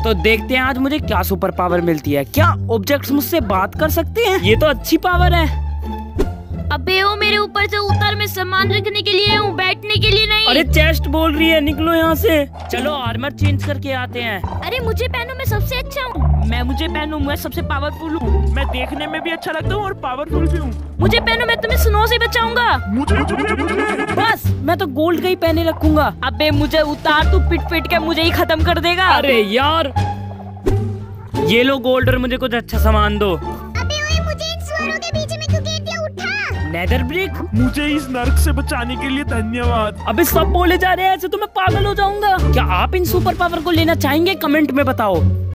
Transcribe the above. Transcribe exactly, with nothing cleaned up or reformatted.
तो देखते हैं आज मुझे क्या सुपर पावर मिलती है। क्या ऑब्जेक्ट्स मुझसे बात कर सकते हैं? ये तो अच्छी पावर है। अबे वो मेरे ऊपर से उतर, मैं सामान रखने के लिए हूँ, बैठने के लिए नहीं। अरे चेस्ट बोल रही है, निकलो यहाँ से। चलो आर्मर चेंज करके आते हैं। अरे मुझे पहनो, मैं सबसे अच्छा हूँ। मैं मुझे पहनूं, मैं सबसे पावरफुल हूँ। मैं देखने में भी अच्छा लगता हूँ और पावरफुल भी हूँ। मुझे पहनो, मैं तुम्हें स्नो से बचाऊंगा। मुझे मुझे मुझे बस मैं तो गोल्ड का ही पहने रखूंगा। अबे मुझे उतार, तू पिट पिट के मुझे ही खत्म कर देगा। अरे यार, ये लो गोल्ड और मुझे कुछ अच्छा सामान दो। अबे ओए, मुझे इन सुअरों के बीच में क्यों घेर दिया? उठा। Nether brick. मुझे इस नर्क से बचाने के लिए धन्यवाद। अबे सब बोले जा रहे हैं ऐसे तो मैं पागल हो जाऊंगा। क्या आप इन सुपर पावर को लेना चाहेंगे? कमेंट में बताओ।